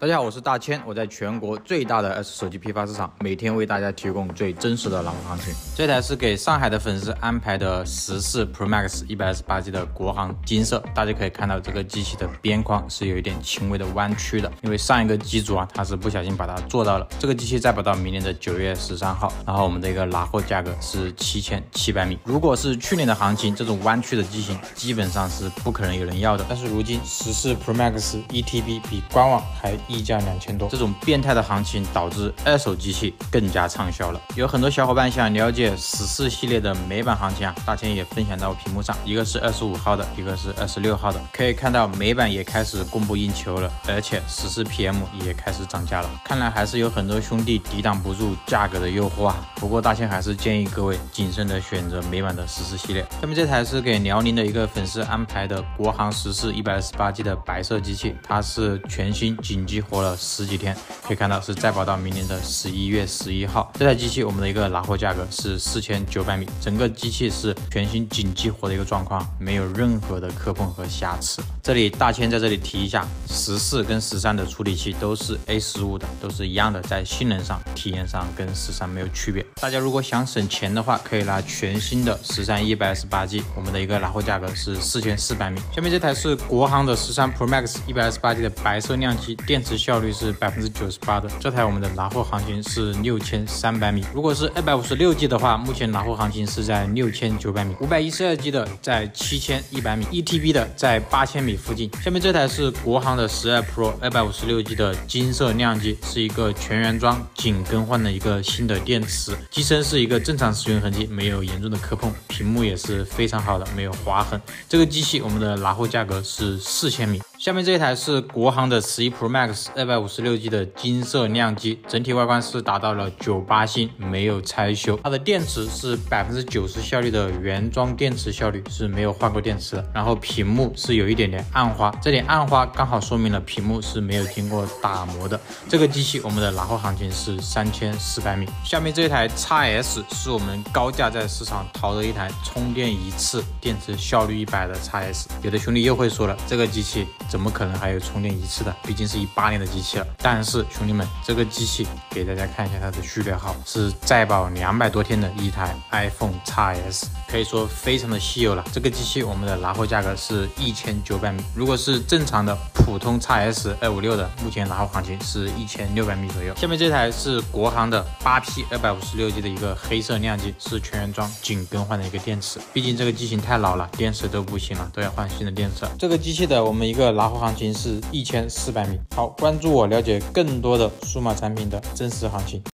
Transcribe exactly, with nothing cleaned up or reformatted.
大家好，我是大千，我在全国最大的 S 手机批发市场，每天为大家提供最真实的朗行情。这台是给上海的粉丝安排的十四 Pro Max 一百二十八 G 的国行金色，大家可以看到这个机器的边框是有一点轻微的弯曲的，因为上一个机主啊，他是不小心把它做到了。这个机器再保到明年的九月十三号，然后我们的一个拿货价格是七千七百米。如果是去年的行情，这种弯曲的机型基本上是不可能有人要的，但是如今十四 Pro Max E T B 比官网还溢价两千多，这种变态的行情导致二手机器更加畅销了。有很多小伙伴想了解十四系列的美版行情啊，大千也分享到屏幕上，一个是二十五号的，一个是二十六号的，可以看到美版也开始供不应求了，而且十四 P M 也开始涨价了。看来还是有很多兄弟抵挡不住价格的诱惑啊。不过大千还是建议各位谨慎的选择美版的十四系列。下面这台是给辽宁的一个粉丝安排的国行十四一百二十八 G 的白色机器，它是全新紧急活了十几天，可以看到是再保到明年的十一月十一号。这台机器我们的一个拿货价格是四千九百米，整个机器是全新紧激活的一个状况，没有任何的磕碰和瑕疵。这里大千在这里提一下，十四跟十三的处理器都是 A 十五的，都是一样的，在性能上、体验上跟十三没有区别。大家如果想省钱的话，可以拿全新的十三一百二十八 G， 我们的一个拿货价格是四千四百米。下面这台是国行的十三 Pro Max 一百二十八 G 的白色亮机，电池效率是百分之九十八的，这台我们的拿货行情是六千三百米。如果是二百五十六 G 的话，目前拿货行情是在六千九百米，五百一十二 G 的在七千一百米， E T B 的在八千米附近。下面这台是国行的十二 Pro 二百五十六 G 的金色亮机，是一个全原装仅更换的一个新的电池，机身是一个正常使用痕迹，没有严重的磕碰，屏幕也是非常好的，没有划痕。这个机器我们的拿货价格是四千米。下面这一台是国行的十一 Pro Max 二百五十六 G 的金色亮机，整体外观是达到了九八星，没有拆修。它的电池是百分之九十效率的原装电池效率，是没有换过电池的。然后屏幕是有一点点暗花，这点暗花刚好说明了屏幕是没有经过打磨的。这个机器我们的拿货行情是三千四百米。下面这一台 X S 是我们高价在市场淘的一台充电一次电池效率一百的 X S。有的兄弟又会说了，这个机器怎么可能还有充电一次的？毕竟是一八年的机器了。但是兄弟们，这个机器给大家看一下它的序列号，是在保两百多天的一台 iPhone X S， 可以说非常的稀有了。这个机器我们的拿货价格是一千九百米。如果是正常的普通 X S 二五六的，目前拿货行情是一千六百米左右。下面这台是国行的 八 P 二百五十六 G 的一个黑色亮机，是全原装仅更换的一个电池。毕竟这个机型太老了，电池都不行了，都要换新的电池。这个机器的我们一个拿货行情是一千四百米。好，关注我，了解更多的数码产品的真实行情。